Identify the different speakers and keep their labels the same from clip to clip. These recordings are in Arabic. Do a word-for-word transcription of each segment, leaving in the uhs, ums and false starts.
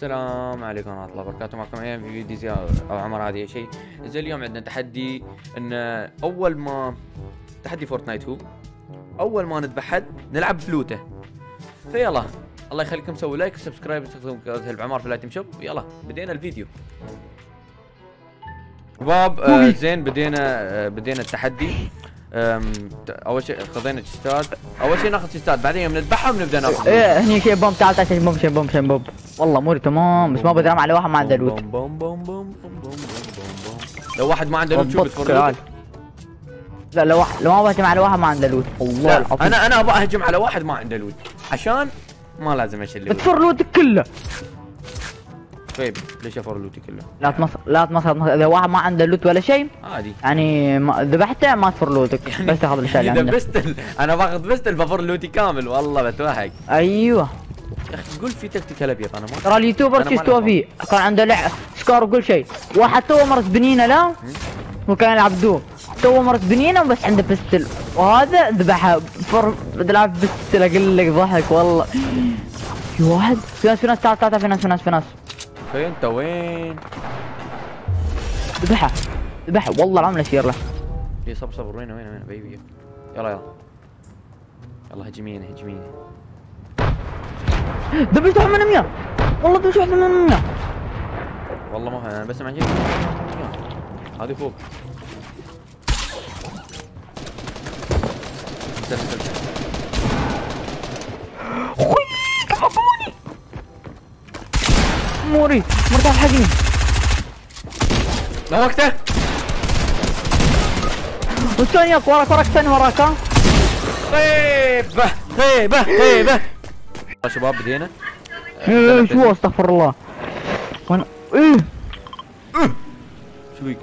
Speaker 1: السلام عليكم ورحمة الله وبركاته. معكم ايام في فيديو زي او عمر. هذه شيء زي اليوم عندنا تحدي ان اول ما تحدي فورتنايت هو اول ما نذبح حد نلعب فلوته. فيلا الله يخليكم سووا لايك وسبسكرايب وتستخدموا كود هلب عمار في الايتم شوب. يلا بدينا الفيديو شباب. آه زين بدينا آه بدينا التحدي. اول شيء خذينا تشتات. اول شيء ناخذ تشتات بعدين يوم نذبحهم نبدا ناخذ.
Speaker 2: ايه هني شيء بوم. تعال تعال شيء بوم شيء بوم شيء بوم. والله اموري تمام بس ما بدرام على واحد ما عنده لوت.
Speaker 1: بوم بوم بوم بوم بوم بوم بوم. لو واحد ما عنده لوت شو بتفر لوت؟
Speaker 2: لا لو واحد لو ما بهجم على واحد ما عنده لوت. والله
Speaker 1: العظيم انا انا ابغى اهجم على واحد ما عنده لوت عشان ما لازم اشيل لوت.
Speaker 2: بتفر لوتك كله.
Speaker 1: طيب ليش افر لوتي كله؟
Speaker 2: لا تمصر لا تمصر. اذا واحد ما عنده لوت ولا شيء
Speaker 1: عادي
Speaker 2: يعني ذبحته ما تفر لوتك. يعني بس تاخذ الاشياء اللي
Speaker 1: عندك.
Speaker 2: عندك.
Speaker 1: بستل انا باخذ بستل بفر لوتي كامل. والله بتوهق.
Speaker 2: ايوه
Speaker 1: يا اخي قول في تكتيكال ابيض. انا ما
Speaker 2: ترى اليوتيوبر شو استوى فيه كان عنده لعب سكار وكل شيء. واحد تو مرس بنينه لا وكان يلعب دوم تو مرس بنينه بس عنده بستل وهذا ذبحها فر بيلعب بستل. اقول لك ضحك والله. في واحد في ناس في ناس تعال تعال في ناس في ناس في ناس.
Speaker 1: في انت وين؟
Speaker 2: ذبحها ذبحها والله العظيم لا اشير له.
Speaker 1: اي صبر صبر. وين وين وين بيبي؟ يلا يلا يلا هجميني هجميني.
Speaker 2: ذبحت واحد من مية والله ذبحت واحد من مية.
Speaker 1: والله ما انا بس عن جد هذه فوق.
Speaker 2: اخوي كفوني موري مرتاح حقني.
Speaker 1: ما وقته.
Speaker 2: والثاني وراك وراك الثاني وراك. ها
Speaker 1: غيبة غيبة غيبة. شباب بدينا.
Speaker 2: ايه شو استغفر الله. وانا ايه
Speaker 1: شو بيك؟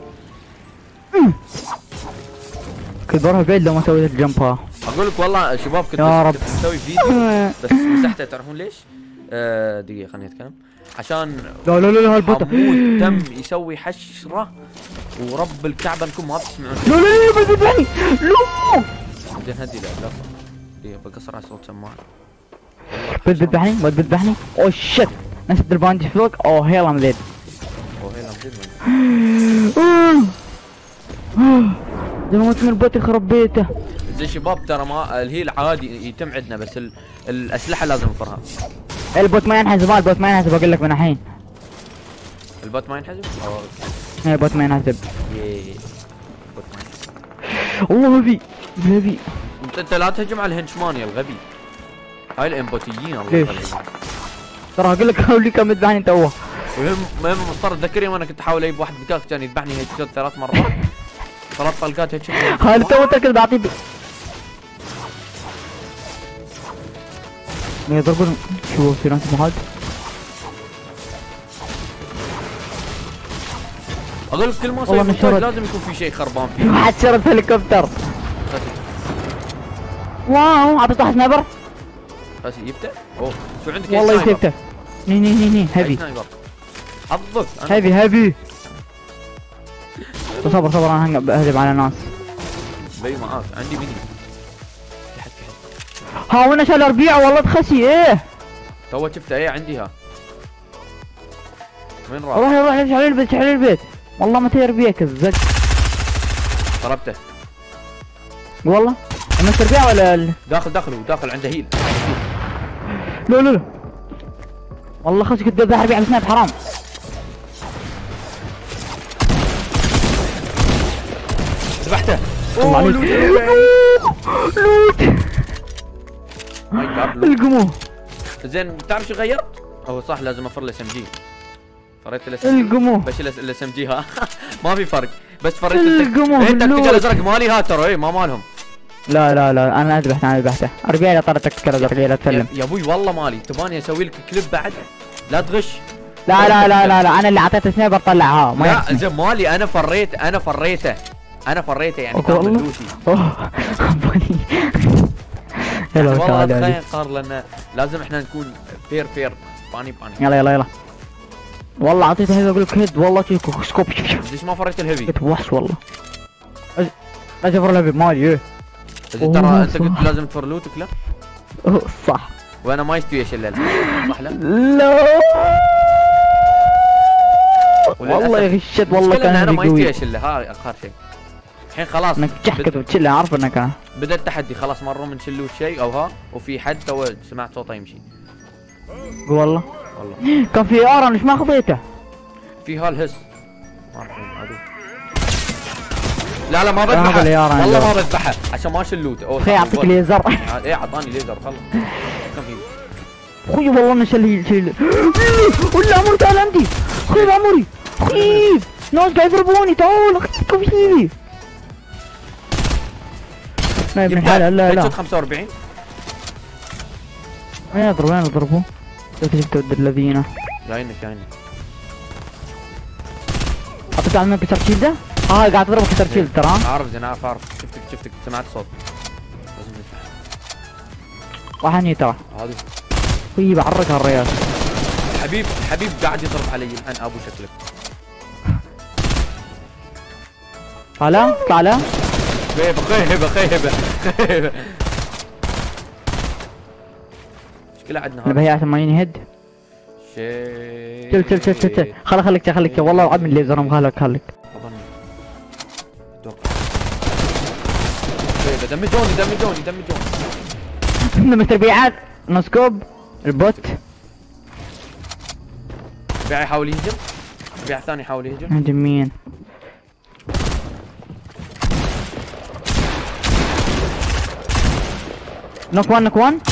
Speaker 2: كنت بروح بعيد لو ما سويت الجمب. ها
Speaker 1: اقول لك والله شباب كنت
Speaker 2: يا
Speaker 1: بس كنت مسوي فيديو بس مسحته. تعرفون ليش؟ آه دقيقة خليني اتكلم. عشان
Speaker 2: لا لا لا هالبطل
Speaker 1: حمود تم يسوي حشرة ورب الكعبة انكم ما بتسمعون.
Speaker 2: لا لا لا بذبحني لا.
Speaker 1: زين هدي لا لا دقيقة بقصر على صوت سماعة.
Speaker 2: بتذبحني بتذبحني. اوه شت نسيت الباندي فوق. اوه هيلا مزيد.
Speaker 1: اوه هيلا مزيد.
Speaker 2: زي ما قلت من البوت يخرب بيته.
Speaker 1: زين شباب ترى ما الهيل عادي يتم عندنا بس ال... الاسلحة لازم نفرها.
Speaker 2: البوت ما ينحسب. البوت ما ينحسب اقول لك من الحين.
Speaker 1: البوت ما ينحسب؟
Speaker 2: ايه البوت ما ينحسب.
Speaker 1: ياي البوت ما ينحسب.
Speaker 2: والله غبي غبي.
Speaker 1: انت انت لا تهجم على الهنشمان يا الغبي. هاي الامبوتيين الله
Speaker 2: ليش؟
Speaker 1: يخليهم.
Speaker 2: ترى اقول لك هولي كم يذبحني انت هو.
Speaker 1: المهم المهم مضطر اتذكر يوم انا كنت احاول اجيب واحد بكاك كان يذبحني هيك شوت ثلاث مرات. ثلاث طلقات هيك.
Speaker 2: هذا تو تاكل بعطيه. يضربون شو في ناس محاد.
Speaker 1: اقول لك كل ما صار مونتاج لازم يكون في شيء خربان فيه.
Speaker 2: واحد شرد هليكوبتر. واو عطيته واحد سنايبر.
Speaker 1: بس يبدا. اوه شو عندك؟
Speaker 2: والله يسيبته. ني ني ني ني هيفي.
Speaker 1: حظك
Speaker 2: هيفي هيفي. صبر صبر انا بهجم على ناس.
Speaker 1: بي معاك عندي ميني. في حد في حد.
Speaker 2: ها وين شال ربيع والله تخسي ايه.
Speaker 1: تو شفته ايه عندي ها. وين راح؟
Speaker 2: روح روح على البيت على البيت. والله ما تير بيك الزق.
Speaker 1: ضربته.
Speaker 2: والله مستر ربيع ولا ال...
Speaker 1: داخل داخل وداخل عنده هيل.
Speaker 2: لا لا لا والله خش كنت بذبح ربيع بسنايب حرام.
Speaker 1: ذبحته.
Speaker 2: اوه لوت لوت
Speaker 1: ماي جاد
Speaker 2: القموه.
Speaker 1: زين تعرف شو غيرت؟ هو صح لازم افر الاس ام جي. فريت الاس ام جي.
Speaker 2: القموه
Speaker 1: بس الاس ام جي ها ما في فرق بس فريت
Speaker 2: القموه.
Speaker 1: ايه التكتيكال الازرق مالي ها ترى ايه ما مالهم.
Speaker 2: لا لا لا انا ذبحته انا ذبحته. ربيع اللي طلع التكتيكال الازرق لا تسلم.
Speaker 1: يا ابوي والله مالي. تباني اسوي لك كليب بعد؟ لا تغش.
Speaker 2: لا لا لا لا لا انا اللي اعطيته سنايبر طلعها ما
Speaker 1: لا زين مالي انا فريت انا فريته انا فريته يعني كان بلوتي.
Speaker 2: اوه
Speaker 1: والله تخيل صار لنا لازم احنا نكون فير فير باني باني.
Speaker 2: يلا يلا يلا والله اعطيته هيفي اقول لك هيد والله سكوب.
Speaker 1: ليش ما فريت الهيفي؟
Speaker 2: كنت وحش والله. لا تفر الهيفي مالي ايه.
Speaker 1: ترى انت قلت لازم تفر لوتك لا؟
Speaker 2: صح
Speaker 1: وانا ما يستوي اشيل صح لا؟
Speaker 2: لا والله يا اخي الشت والله كان
Speaker 1: انا ما
Speaker 2: قوي.
Speaker 1: يستيش الا ها اخر شيء. الحين خلاص
Speaker 2: انك تحكت وتشيل عارف انك انا.
Speaker 1: بدا التحدي خلاص مروا من شلوت شيء او ها وفي حد تو سمعت صوته يمشي.
Speaker 2: والله
Speaker 1: والله
Speaker 2: كان في ار انا ايش ما خذيته؟
Speaker 1: في هالهس ما اعرف وين عدو. لا لا ما
Speaker 2: هذا
Speaker 1: بذبحه
Speaker 2: اليارا
Speaker 1: والله
Speaker 2: عنده.
Speaker 1: ما بذبحه عشان ما شلوته. اوه
Speaker 2: اخي يعطيك ليزر.
Speaker 1: ايه اعطاني ليزر خلص. كم في
Speaker 2: اخوي والله انا شل شل ولا عمري تعال عندي خيب عمري خيب ناس قاعد يضربوني تعال خيب فيني ما ابن الحلال لا لا
Speaker 1: خمسة وأربعين
Speaker 2: وين يضرب وين يضربوا؟ شفت شفت ود الذين
Speaker 1: جاينك جاينك.
Speaker 2: حطيت على كسر شيلده؟ اه قاعد تضرب كسر شيلده ترى ها؟
Speaker 1: اعرف زين اعرف اعرف شفتك شفتك سمعت صوت. لازم ندفع.
Speaker 2: وحني ترى
Speaker 1: هذا
Speaker 2: خيب عرق هالريال
Speaker 1: حبيب حبيب قاعد يضرب علي الان ابو شكلك.
Speaker 2: طالع طالع
Speaker 1: خيبه خيبه خيبه خيبه. مشكلة عندنا هذا
Speaker 2: البهيات ما ينهد
Speaker 1: شيء.
Speaker 2: شل شل شل شل خلا خليك خليك والله العظيم الليزر مخالك خليك
Speaker 1: اظن اتوقع خيبه دمجوني دمجوني دمجوني.
Speaker 2: مثل بيعات نسكوب البوت
Speaker 1: بيع يحاول يهجم بيع ثاني يحاول يهجم.
Speaker 2: هجم مين؟ نوك وان نوك وان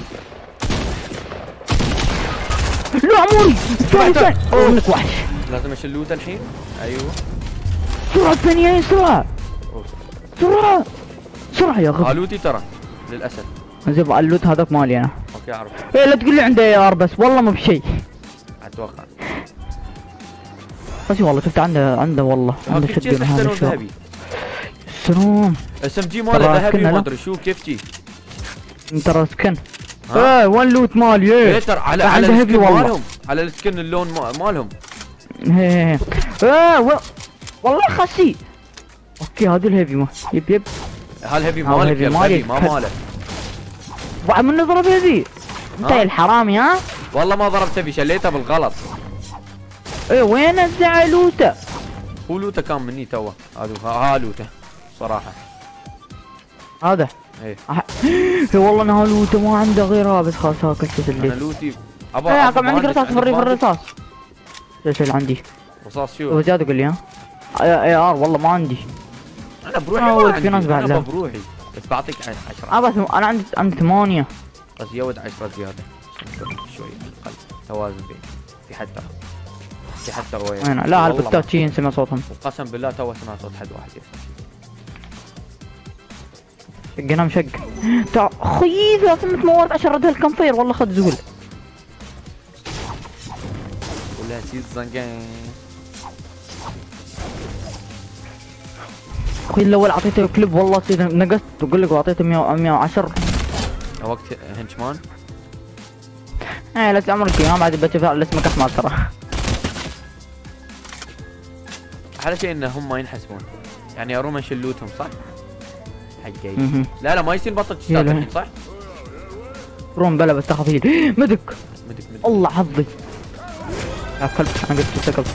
Speaker 2: لا عموري ثاني ثاني اوه انك وحش.
Speaker 1: لازم اشلوته الحين. ايوه
Speaker 2: سرعة ثانية سرعة سرعة سرعة يا غبي.
Speaker 1: قالوتي ترى للاسف.
Speaker 2: زين اللوت هذاك مالي انا.
Speaker 1: اوكي اعرف.
Speaker 2: ايه لا تقول لي عنده اي ار بس والله مو بشيء.
Speaker 1: اتوقع
Speaker 2: بس والله شفت عنده عنده والله عنده
Speaker 1: كيف
Speaker 2: شدة
Speaker 1: احسن
Speaker 2: هذا الشغل.
Speaker 1: ذهبي
Speaker 2: سلام
Speaker 1: اس ام جي ماله
Speaker 2: ترى
Speaker 1: ذهبي
Speaker 2: كنا
Speaker 1: ما
Speaker 2: لا.
Speaker 1: ادري شو كيف جي.
Speaker 2: ترى سكن
Speaker 1: ها؟
Speaker 2: ايه وين لوت مالي
Speaker 1: ايه
Speaker 2: ايه
Speaker 1: ترى على
Speaker 2: عنده
Speaker 1: على
Speaker 2: هيفي
Speaker 1: السكن
Speaker 2: والله.
Speaker 1: مالهم على السكن اللون ما- مالهم.
Speaker 2: ايه ايه و- والله خسي. اوكي هذا الهيفي ما يب يب
Speaker 1: هالهيفي
Speaker 2: هذا
Speaker 1: مالك
Speaker 2: هيفي
Speaker 1: يا
Speaker 2: مالي.
Speaker 1: الغبي ما ماله.
Speaker 2: وعم من نضرب هيفي انت
Speaker 1: ها؟
Speaker 2: يا الحرامي ها.
Speaker 1: والله ما ضربته في شليته بالغلط.
Speaker 2: ايه وين الزعلوته؟
Speaker 1: هو لوته كان مني توه هذا ها لوته صراحه.
Speaker 2: هذا
Speaker 1: ايه
Speaker 2: أح- ايه والله انه لوته ما عنده غيرها بس خلاص هاكل شو
Speaker 1: انا
Speaker 2: اللي
Speaker 1: لوتي ابا
Speaker 2: ايه
Speaker 1: أبا
Speaker 2: عقب عندك
Speaker 1: مهندس،
Speaker 2: رصاص
Speaker 1: عندك
Speaker 2: فري في
Speaker 1: مهندس.
Speaker 2: الرصاص. ايش اللي عندي؟
Speaker 1: رصاص
Speaker 2: هو
Speaker 1: شو؟
Speaker 2: زياد قول لي ها. اي ار والله ما عندي.
Speaker 1: انا بروحي
Speaker 2: آه،
Speaker 1: ما
Speaker 2: في ناس
Speaker 1: عندي
Speaker 2: بعد
Speaker 1: انا
Speaker 2: لا.
Speaker 1: بروحي بس بعطيك عشرة.
Speaker 2: اه بس انا عندي عندي ثمانية.
Speaker 1: بس زود عشرة زياده عشان يكون شوي اقل توازن بين. في حد ترى في حد ترى وين
Speaker 2: وين لا
Speaker 1: والله
Speaker 2: البتات شي نسمع صوتهم.
Speaker 1: ما- وقسم بالله تو سمعت صوت حد واحد يفتح.
Speaker 2: شقنا مشق. تع خيي ثلاثمية موارد عشان رد هالكمفير والله خد زول.
Speaker 1: ولا سيزون جيم.
Speaker 2: اخوي الاول اعطيته كليب والله تصير نقصت بقول لك واعطيته مية وعشرة.
Speaker 1: وقت هنشمان
Speaker 2: ايه لا عمرك ما بعد بشوف اسمك احمد ترى.
Speaker 1: احلى شيء ان هم ما ينحسبون يعني يا روما شلوتهم صح؟ حقي
Speaker 2: مهم.
Speaker 1: لا لا ما يصير بطل
Speaker 2: يلا.
Speaker 1: تشتات الحين صح؟
Speaker 2: روم بلا بس تاخذ هيل مدك
Speaker 1: مدك مدك
Speaker 2: الله حظي. يا كلب انا قلت له كلب.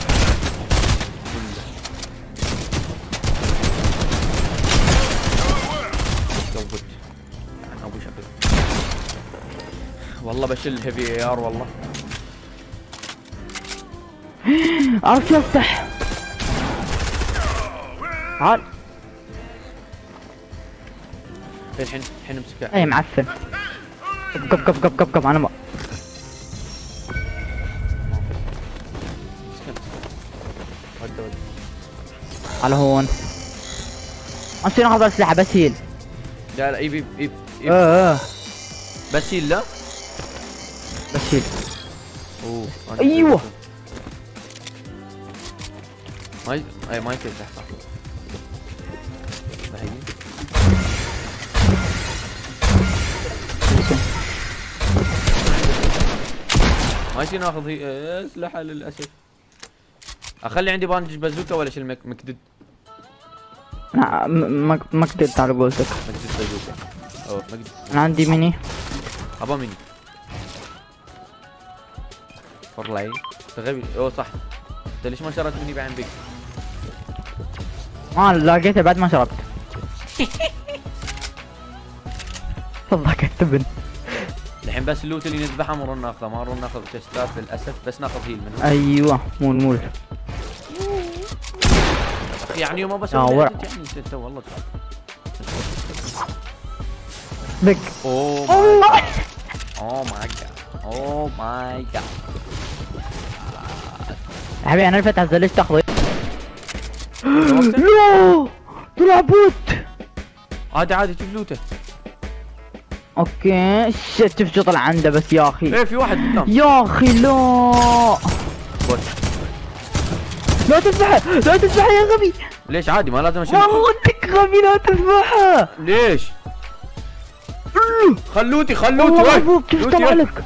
Speaker 1: زود يعني ابو شكل والله بشيل هيفي اي ار والله.
Speaker 2: عرفت شو افتح. تعال
Speaker 1: الحين الحين امسكه.
Speaker 2: اي معفن. قب قب قب قب قب انا ما
Speaker 1: امسكه امسكه ود ود
Speaker 2: على هون. اصير اخذ اسلحه بس هيل.
Speaker 1: لا لا يبي يبي
Speaker 2: اه اه
Speaker 1: بس هي لا
Speaker 2: بس هيل.
Speaker 1: اوه أنا
Speaker 2: أيوة.
Speaker 1: نسيت. ما ي... اي ما يصير تحت هي ما يصير ناخذ هي اسلحه للاسف. اخلي عندي باندج بازوكا ولا شيل مك- مكدد؟
Speaker 2: لا ما ما قدرت على قولتك.
Speaker 1: مكدد بازوكا او مكدد
Speaker 2: انا عندي ميني.
Speaker 1: ابا مني فور لاين غبي اوه صح انت ليش ما شريت مني بعين بيك؟
Speaker 2: ما لقيته بعد ما شربت. والله كتبن.
Speaker 1: الحين بس اللوت اللي نذبحه مرة ناخذه، ما نروح ناخذ تشتات للاسف، بس ناخذ هيل منه.
Speaker 2: ايوه مول مول.
Speaker 1: اخي يعني ما بس
Speaker 2: آه ورع.
Speaker 1: يعني انت والله
Speaker 2: بك.
Speaker 1: اوه
Speaker 2: الله.
Speaker 1: اوه ماي جاد اوه ماي جاد.
Speaker 2: يا حبيبي انا الفتح زي ليش تاخذه؟ لا طلع بوت.
Speaker 1: عادي عادي شوف لوته.
Speaker 2: اوكي شت شوف شو طلع عنده بس يا اخي.
Speaker 1: ايه في واحد قدام.
Speaker 2: يا اخي لا
Speaker 1: بوت.
Speaker 2: لا تذبحه لا تذبحه يا غبي.
Speaker 1: ليش عادي ما لازم اشيل؟
Speaker 2: والله انك غبي لا تذبحه.
Speaker 1: ليش؟ خلوتي خلوتي
Speaker 2: والله
Speaker 1: وين؟
Speaker 2: محبوب كيف
Speaker 1: لوتي
Speaker 2: طلع
Speaker 1: وين؟
Speaker 2: لك؟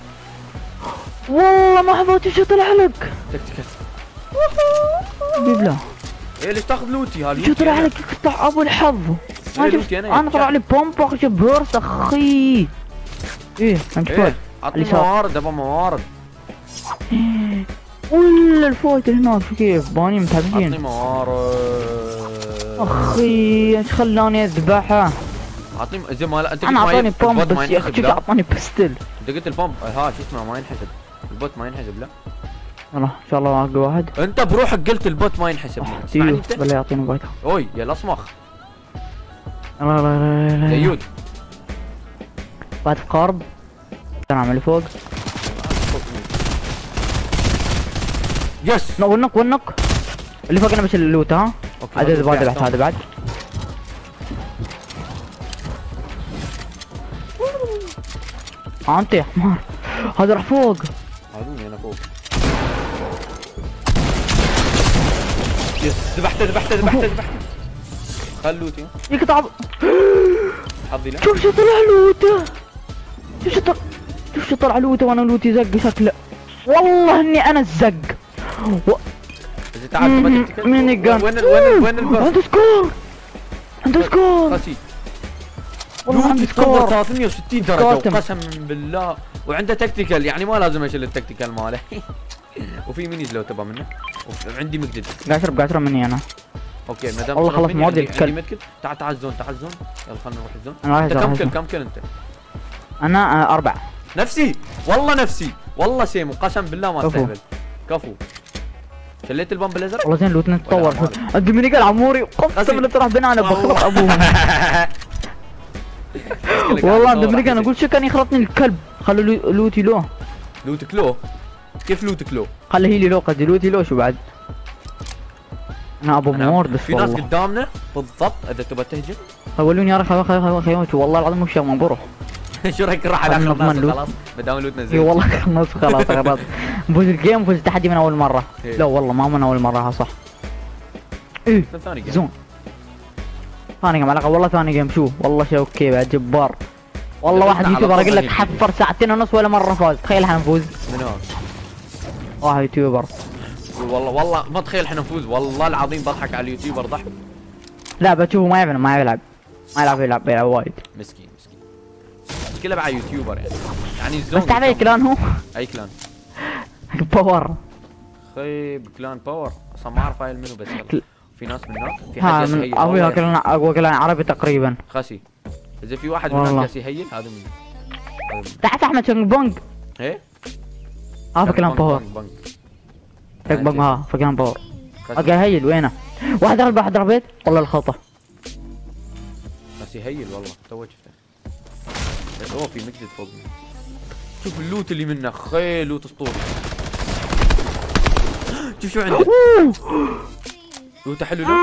Speaker 2: والله محبوب شو طلع لك؟
Speaker 1: تكتيكال.
Speaker 2: بيبلا
Speaker 1: ايه ليش تاخذ لوتي؟ ها
Speaker 2: شو
Speaker 1: لوتي
Speaker 2: طلع
Speaker 1: أنا.
Speaker 2: لك يقطع ابو الحظ؟ ما
Speaker 1: إيه
Speaker 2: شفت
Speaker 1: لوتي أنا
Speaker 2: انا طلع لي بومب واخذ بيرس اخي. ايه انت
Speaker 1: ايه
Speaker 2: فوق
Speaker 1: عطني
Speaker 2: اليسار.
Speaker 1: موارد ابغى موارد.
Speaker 2: ولا الفوت هناك كيف باني متعبين.
Speaker 1: عطني موارد.
Speaker 2: اخي ايش خلاني اذبحه؟
Speaker 1: عطني زي ما لا انت
Speaker 2: انا
Speaker 1: قلت ما
Speaker 2: اعطاني
Speaker 1: ي-
Speaker 2: بومب
Speaker 1: البوت ما
Speaker 2: بس يا اخي
Speaker 1: ينحسب
Speaker 2: شو
Speaker 1: لا.
Speaker 2: اعطاني بستل.
Speaker 1: انت قلت البومب ها شو اسمه ما ينحسب. البوت ما ينحسب لا.
Speaker 2: والله ان شاء الله اقوى واحد.
Speaker 1: انت بروحك قلت البوت ما ينحسب. اسمعني
Speaker 2: تيو
Speaker 1: انت.
Speaker 2: بالله يعطيني بايته.
Speaker 1: اوي يا الاصمخ.
Speaker 2: لا لا لا لا لا
Speaker 1: زيود.
Speaker 2: بعد في قارب. انا اللي فوق.
Speaker 1: يس.
Speaker 2: نق ونق ونق. اللي فوق انا بشيل اللوت ها.
Speaker 1: اوكي
Speaker 2: هذا اللي بعد هذا بعد. آه، انت يا حمار هذا راح فوق.
Speaker 1: هذوني انا فوق. يس ذبحته ذبحته ذبحته ذبحته. خلوتي
Speaker 2: يقطع ب-
Speaker 1: حظي لا.
Speaker 2: شوف شو طلع لوته. شوف شو طلع شوف شو طلع لوته وانا لوتي زق شكله. والله اني انا الزق. و...
Speaker 1: اذا تعال ما تفتكر.
Speaker 2: ميني جان.
Speaker 1: وين ال وين ال وين البرس؟
Speaker 2: عنده سكور عنده سكور
Speaker 1: قسي.
Speaker 2: والله عنده
Speaker 1: لوتي تكبر
Speaker 2: سكور.
Speaker 1: ثلاثمية وستين درجة
Speaker 2: سكوتم.
Speaker 1: وقسم بالله وعنده تكتيكال يعني ما لازم اشيل التكتيكال ماله. وفي مينيز لو تبغى منه وعندي مقدد.
Speaker 2: قاعد اشرب قاعد اشرب مني انا.
Speaker 1: اوكي ما دام
Speaker 2: والله
Speaker 1: شرب
Speaker 2: خلص
Speaker 1: مني
Speaker 2: مواد
Speaker 1: عندي-
Speaker 2: الكلب.
Speaker 1: عندي مدكل. تعال تعال الزون تعال الزون يلا خلينا نروح الزون.
Speaker 2: انا راح
Speaker 1: انت
Speaker 2: أزور،
Speaker 1: كم
Speaker 2: راح
Speaker 1: كل
Speaker 2: أزور.
Speaker 1: كم كل انت؟
Speaker 2: انا آه، اربع.
Speaker 1: نفسي والله نفسي والله سيمو قسم بالله ما
Speaker 2: كفو.
Speaker 1: استهبل. كفو. شليت البامب الازرق؟
Speaker 2: والله زين لوتنا تطور.
Speaker 1: ولا عماري.
Speaker 2: الدومينيكا العموري
Speaker 1: قصدي-
Speaker 2: قسم بالله تروح بنانا بخرب ابوهم.
Speaker 1: قاعد
Speaker 2: والله
Speaker 1: أدور
Speaker 2: الدومينيكا
Speaker 1: على
Speaker 2: انا اقول شو كان يخرطني الكلب. خلوا لو- لوتي لو.
Speaker 1: لوتك لو كيف لوتك لو؟
Speaker 2: خلي هيلي لو قصدي لوتي لو شو بعد. انا ابو
Speaker 1: أنا-
Speaker 2: مور بس
Speaker 1: في ناس
Speaker 2: والله.
Speaker 1: قدامنا بالضبط اذا تبغى تهجم.
Speaker 2: خلوني يا رخي خلوني خلوني والله العظيم مو شيء ما بروح.
Speaker 1: شو رايك نروح على
Speaker 2: خلنا
Speaker 1: اخر ناس
Speaker 2: نضمن لوت.
Speaker 1: خلاص ما دام لوتنا
Speaker 2: اي
Speaker 1: زين.
Speaker 2: والله خلص خلاص خلاص. نفوز الجيم نفوز التحدي من اول مره.
Speaker 1: إيه.
Speaker 2: لا والله ما من اول مره ها صح. ايه
Speaker 1: ثاني جيم.
Speaker 2: زون. ثاني جيم علاقه والله ثاني جيم شو والله شيء اوكي بعد جبار. والله واحد
Speaker 1: على
Speaker 2: يوتيوبر
Speaker 1: طول
Speaker 2: اقول لك
Speaker 1: هيك.
Speaker 2: حفر ساعتين ونص ولا مره فاز. تخيل حنفوز.
Speaker 1: من هون
Speaker 2: واحد يوتيوبر.
Speaker 1: والله والله ما تخيل احنا نفوز والله العظيم بضحك على اليوتيوبر ضحك.
Speaker 2: لا بتشوفه ما يعرف ما يلعب ما يلعب يلعب يلعب وايد.
Speaker 1: مسكين مسكين. مشكلة مع يوتيوبر يعني. يعني الزون
Speaker 2: بس تعرف اي كلان هو؟
Speaker 1: اي كلان؟
Speaker 2: باور.
Speaker 1: خيب كلان باور اصلا ما اعرف هاي منو بس يلا.
Speaker 2: كل-
Speaker 1: في ناس من هناك في
Speaker 2: ها
Speaker 1: حد جالس
Speaker 2: من
Speaker 1: يهيل
Speaker 2: ابويا
Speaker 1: والله
Speaker 2: كلان اقوى كلان عربي تقريبا.
Speaker 1: خسي. اذا في واحد من
Speaker 2: والله.
Speaker 1: هناك جالس يهيل هذا منه. هذا منه.
Speaker 2: تحت احمد شنق بونج.
Speaker 1: ايه؟
Speaker 2: ها كلام
Speaker 1: بنك-
Speaker 2: باور.
Speaker 1: بنك- بنك.
Speaker 2: شنق بونج ها فكلام باور.
Speaker 1: خسي.
Speaker 2: اوكي هيل وينه؟ واحد ضرب واحد ضربت والله الخطا.
Speaker 1: بس يهيل والله تو شفته. بس اوه في مجد فوق منه. شوف اللوت اللي منه خيل لوت اسطوري. شوف شو عنده. لوت حلو لو.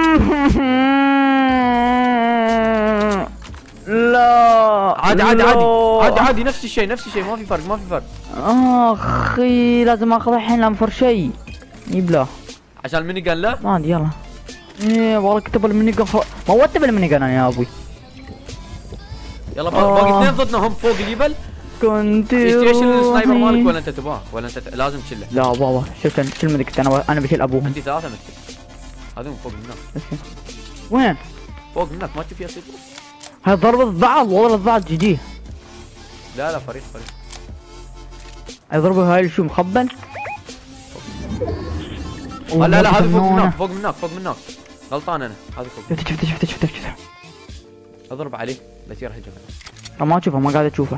Speaker 2: لا
Speaker 1: عادي عادي
Speaker 2: لا.
Speaker 1: عادي عادي عادي نفس الشيء نفس الشيء ما في فرق ما في فرق.
Speaker 2: اخي لازم اخذ الحين لانفر شيء. يبلا
Speaker 1: عشان الميني جان لا.
Speaker 2: ما عندي يلا. ايه والله كتب الميني جن خ... موتت بالميني جن انا يا ابوي.
Speaker 1: يلا با-
Speaker 2: آه.
Speaker 1: باقي اثنين ضدنا هم فوق الجبل.
Speaker 2: كنت
Speaker 1: يشيل السنايبر
Speaker 2: روحي.
Speaker 1: مالك ولا انت تبغاه ولا انت ت- لازم تشيله.
Speaker 2: لا بابا شفت أنا- شو المدك انا انا بشيل ابوهم.
Speaker 1: عندي ثلاثة متكل. هذول فوق هناك
Speaker 2: وين؟
Speaker 1: فوق هناك ما تشوف فيها سيف.
Speaker 2: هاي ضربة بعض والله بعض جي جي.
Speaker 1: لا لا فريق فريق.
Speaker 2: هاي ضربة هاي شو مخبل؟
Speaker 1: لا لا هذا فوق منك فوق منك فوق منك غلطان انا هذا فوق.
Speaker 2: شفته شفته شفته شفته شفته
Speaker 1: اضرب عليه بس يرهجه.
Speaker 2: ما اشوفه ما قاعد اشوفه.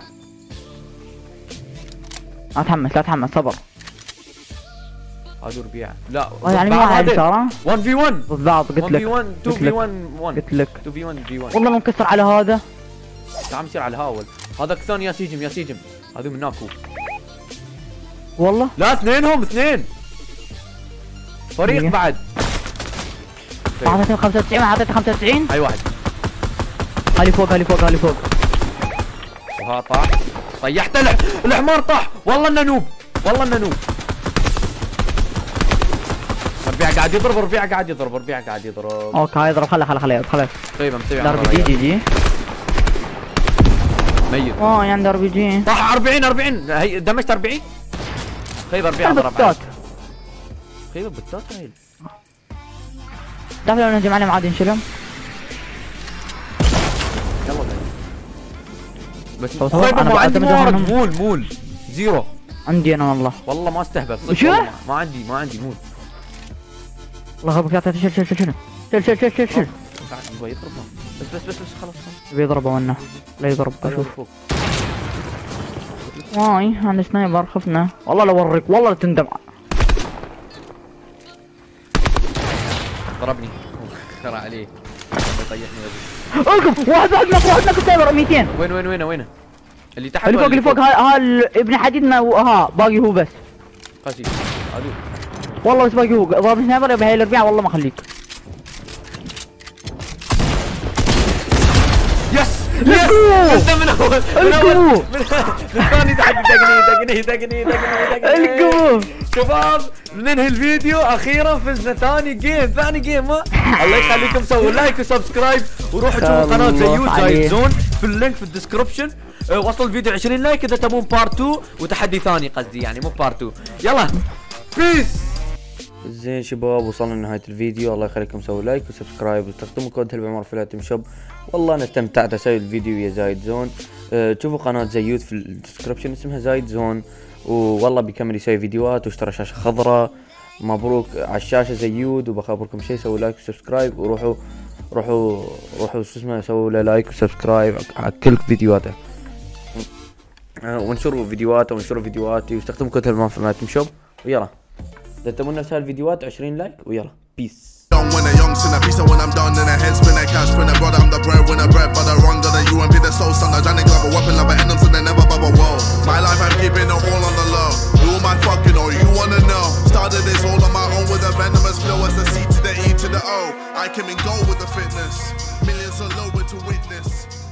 Speaker 2: لا تحمس لا تحمس صبر.
Speaker 1: هذا ربيع لا
Speaker 2: يعني مو واحد ترى
Speaker 1: واحد في واحد
Speaker 2: ضد بعض قلت
Speaker 1: واحد في
Speaker 2: لك.
Speaker 1: واحد اثنين في واحد
Speaker 2: قلت لك
Speaker 1: اثنين في واحد في واحد.
Speaker 2: والله منكسر على هذا.
Speaker 1: عم يصير على الهاول هذاك ثاني يا سيجم يا سيجم هذو من هناك هو.
Speaker 2: والله
Speaker 1: لا اثنينهم اثنين فريق
Speaker 2: مية.
Speaker 1: بعد.
Speaker 2: اعطيته خمسة وتسعين اعطيته خمسة وتسعين.
Speaker 1: اي واحد
Speaker 2: هالي فوق هالي فوق هالي فوق.
Speaker 1: وها طاح طيحت الح... الحمار طاح والله انه نوب والله انه نوب. ربيع قاعد يضرب ربيع قاعد يضرب ربيع قاعد يضرب.
Speaker 2: اوكي هاي يضرب خله خله خله خله.
Speaker 1: طيب مسوي
Speaker 2: ار بي جي جي جي
Speaker 1: ميت.
Speaker 2: اه عنده ار بي جي.
Speaker 1: طاح أربعين أربعين هي دمجت أربعين. خيب ربيع ضرب
Speaker 2: بتات.
Speaker 1: خيب بتات هاي.
Speaker 2: تعرف لو نهجم عليهم عادي نشيلهم.
Speaker 1: يلا بس
Speaker 2: طب
Speaker 1: خيب
Speaker 2: أنا
Speaker 1: ما عندي
Speaker 2: بعتمد
Speaker 1: موارد
Speaker 2: عليهم.
Speaker 1: مول مول زيرو.
Speaker 2: عندي انا والله.
Speaker 1: والله ما استهبل صدق
Speaker 2: شو؟
Speaker 1: والله ما, ما عندي ما عندي مول.
Speaker 2: الله يخربك تعطي شيل شيل شيل شيل شيل شيل شيل شيل شيل.
Speaker 1: قاعد يبغى يضربنا بس بس بس بس خلاص خلاص.
Speaker 2: بيضربه منه لا يضرب
Speaker 1: هذا
Speaker 2: اشوف.
Speaker 1: فوق.
Speaker 2: واي عند سنايبر خفنا والله لو اوريك والله تندم.
Speaker 1: ضربني خرع عليه يطيحني بس.
Speaker 2: اوقف واحد واحد نق واحد نق سنايبر مئتين.
Speaker 1: وين وين وين وين اللي تحت
Speaker 2: اللي فوق اللي فوق ها ها ابن حديدنا ها باقي هو بس.
Speaker 1: قاسي عدو
Speaker 2: والله بس باقي هو ضرب سنايبر يبقى هي الاربعه والله ما اخليك.
Speaker 1: يس يس من اول من اول من ثاني تحدي دقني دقني دقني دقني
Speaker 2: القوم.
Speaker 1: شباب ننهي الفيديو اخيرا فزنا ثاني جيم ثاني جيم. الله يخليكم سووا لايك وسبسكرايب وروحوا شوفوا قناه زيود زايد زون في اللينك في الديسكربشن. وصل الفيديو عشرين لايك اذا تبون بارت اثنين وتحدي ثاني قصدي يعني مو بارت اثنين. يلا بيس. زين شباب وصلنا لنهايه الفيديو. الله يخليكم سووا لايك وسبسكرايب واستخدموا كود هلبة عمر في الاتم شوب. والله انا استمتعت اسوي الفيديو يا زايد زون. أه تشوفوا قناه زيود في الديسكربشن اسمها زايد زون. والله بيكمل يسوي فيديوهات واشترى شاشه خضراء. مبروك على الشاشه زيود وبخبركم شيء سووا لايك وسبسكرايب وروحوا روحوا روحوا شو اسمه سووا له لايك وسبسكرايب على كل فيديوهاته. أه وانشروا فيديوهاته وانشروا فيديوهاتي واستخدموا كود هلبة في الاتم شوب. ويلا إذا تبون نفس هالفيديوات عشرين لايك ويلا بيس.
Speaker 3: When a young sinner, peace when I'm done, then a head spin, a cash spin, a brother, I'm the bread winner, bread, but I run, got a U M P, the soul son, a Johnny Glover, weapon lover, and them, so they never bubble, whoa. My life, I'm keeping it all on the low. Who am I fucking, or you wanna know? Started this all on my own with a venomous flow, as the C to the E to the O. I came and go with the fitness, millions are lower to witness.